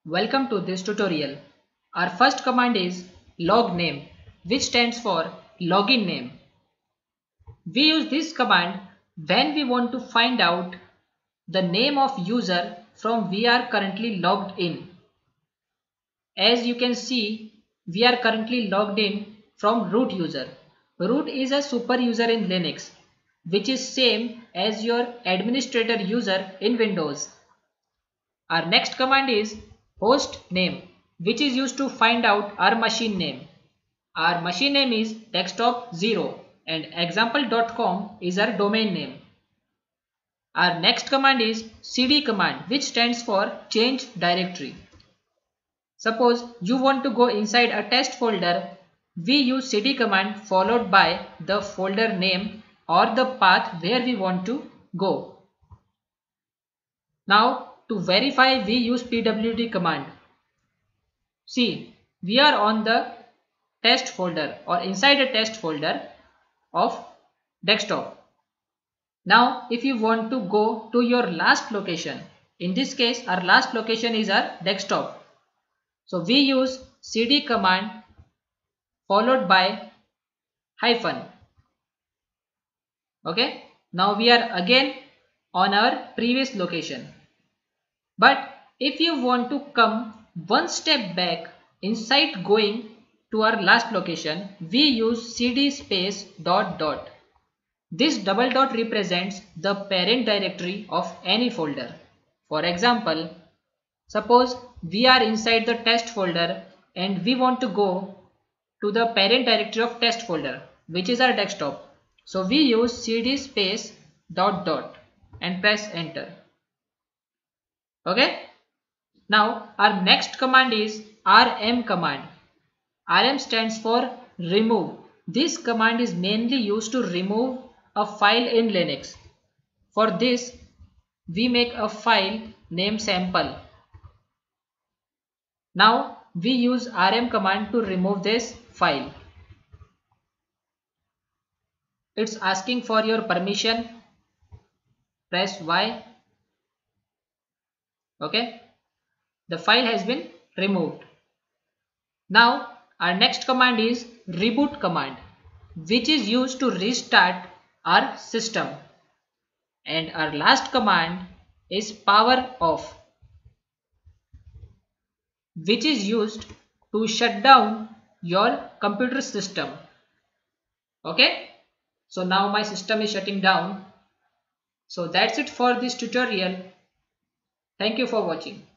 Welcome to this tutorial. Our first command is logname, which stands for login name. We use this command when we want to find out the name of user from we are currently logged in. As you can see, we are currently logged in from root user. Root is a super user in Linux, which is same as your administrator user in Windows. Our next command is host name, which is used to find out our machine name. Our machine name is desktop0 and example.com is our domain name. Our next command is cd command, which stands for change directory. Suppose you want to go inside a test folder, we use cd command followed by the folder name or the path where we want to go. Now to verify, we use pwd command. See, we are on the test folder or inside a test folder of desktop. Now if you want to go to your last location, in this case our last location is our desktop. So we use cd command followed by hyphen. Okay, now we are again on our previous location. But if you want to come one step back inside going to our last location, we use cd space dot dot. This double dot represents the parent directory of any folder. For example, suppose we are inside the test folder and we want to go to the parent directory of test folder, which is our desktop. So we use cd space dot dot and press enter. Okay. Now our next command is rm command. Rm stands for remove. This command is mainly used to remove a file in Linux. For this, we make a file named sample. Now we use rm command to remove this file. It's asking for your permission. Press Y. Okay. The file has been removed. Now our next command is reboot command, which is used to restart our system. And our last command is power off, which is used to shut down your computer system. Okay, so now my system is shutting down. So that's it for this tutorial. Thank you for watching.